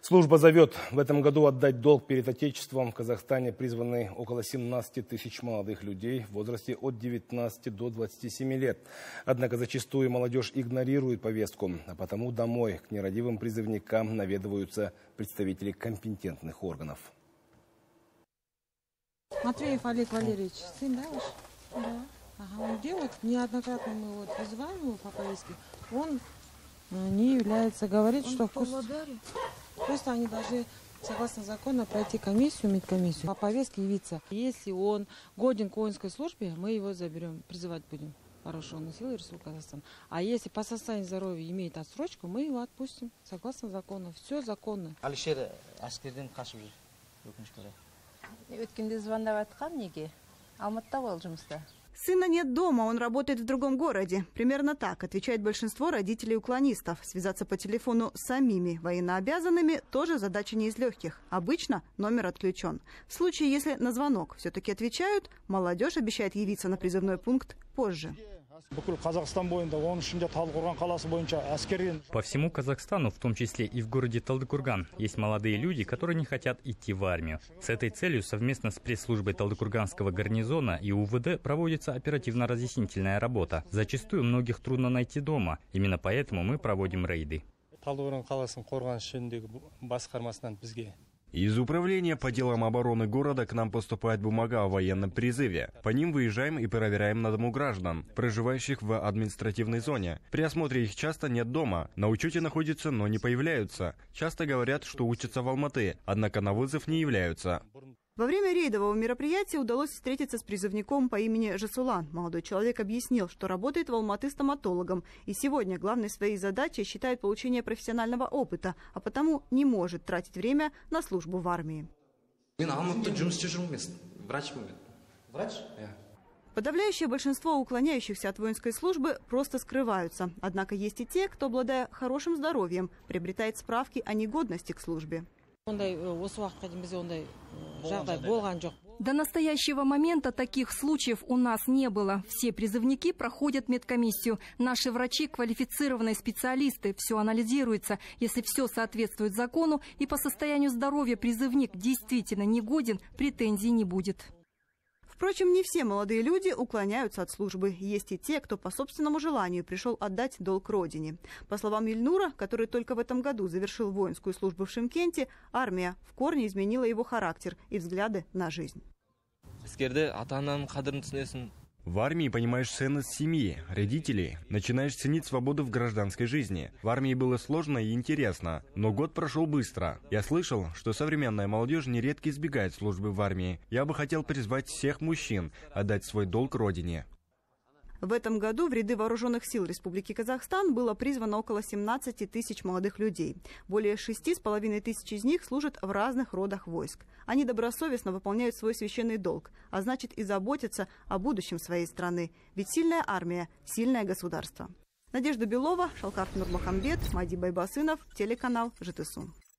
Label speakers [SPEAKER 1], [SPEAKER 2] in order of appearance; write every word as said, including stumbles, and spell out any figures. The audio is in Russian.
[SPEAKER 1] Служба зовет в этом году отдать долг перед Отечеством. В Казахстане призваны около семнадцати тысяч молодых людей в возрасте от девятнадцати до двадцати семи лет. Однако зачастую молодежь игнорирует повестку, а потому домой к нерадивым призывникам наведываются представители компетентных органов.
[SPEAKER 2] Матвеев Олег Валерьевич, сын, да, ваш? Да. Ага, он где вот неоднократно мы вот вызываем его по повестке, он не является, говорит, он что вкус... Просто они должны, согласно закону, пройти комиссию, медкомиссию, по повестке явиться. Если он годен к воинской службе, мы его заберем, призывать будем вооруженные силы Республики Казахстан. А если по состоянию здоровья имеет отсрочку, мы его отпустим, согласно закону. Все законно.
[SPEAKER 3] Алишер аскерден кашып жүр, өкүнүчкө орай.
[SPEAKER 4] Өткенде звондап аткан неге? Алматыда бол жұмыста.
[SPEAKER 5] Сына нет дома, он работает в другом городе. Примерно так отвечает большинство родителей-уклонистов. Связаться по телефону с самими военнообязанными тоже задача не из легких. Обычно номер отключен. В случае, если на звонок все-таки отвечают, молодежь обещает явиться на призывной пункт позже.
[SPEAKER 6] По всему Казахстану, в том числе и в городе Талдыкурган, есть молодые люди, которые не хотят идти в армию. С этой целью совместно с пресс-службой Талдыкурганского гарнизона и УВД проводится оперативно-разъяснительная работа. Зачастую многих трудно найти дома. Именно поэтому мы проводим рейды.
[SPEAKER 7] Из управления по делам обороны города к нам поступает бумага о военном призыве. По ним выезжаем и проверяем на дому граждан, проживающих в административной зоне. При осмотре их часто нет дома. На учете находятся, но не появляются. Часто говорят, что учатся в Алматы, однако на вызов не являются.
[SPEAKER 5] Во время рейдового мероприятия удалось встретиться с призывником по имени Жасулан. Молодой человек объяснил, что работает в Алматы стоматологом. И сегодня главной своей задачей считает получение профессионального опыта, а потому не может тратить время на службу в армии.
[SPEAKER 3] Врач? Врач?
[SPEAKER 5] Подавляющее большинство уклоняющихся от воинской службы просто скрываются. Однако есть и те, кто, обладая хорошим здоровьем, приобретает справки о негодности к службе.
[SPEAKER 8] До настоящего момента таких случаев у нас не было. Все призывники проходят медкомиссию. Наши врачи – квалифицированные специалисты. Все анализируется. Если все соответствует закону и по состоянию здоровья призывник действительно негоден, претензий не будет.
[SPEAKER 5] Впрочем, не все молодые люди уклоняются от службы. Есть и те, кто по собственному желанию пришел отдать долг родине. По словам Ильнура, который только в этом году завершил воинскую службу в Шымкенте, армия в корне изменила его характер и взгляды на жизнь.
[SPEAKER 7] В армии понимаешь ценность семьи, родителей, начинаешь ценить свободу в гражданской жизни. В армии было сложно и интересно, но год прошел быстро. Я слышал, что современная молодежь нередко избегает службы в армии. Я бы хотел призвать всех мужчин отдать свой долг родине.
[SPEAKER 5] В этом году в ряды вооруженных сил Республики Казахстан было призвано около семнадцати тысяч молодых людей. Более шести с половиной тысяч из них служат в разных родах войск. Они добросовестно выполняют свой священный долг, а значит и заботятся о будущем своей страны. Ведь сильная армия – сильное государство. Надежда Белова, Шалкарт Нурмахамбет, Мади Байбасынов, телеканал ЖТСУ.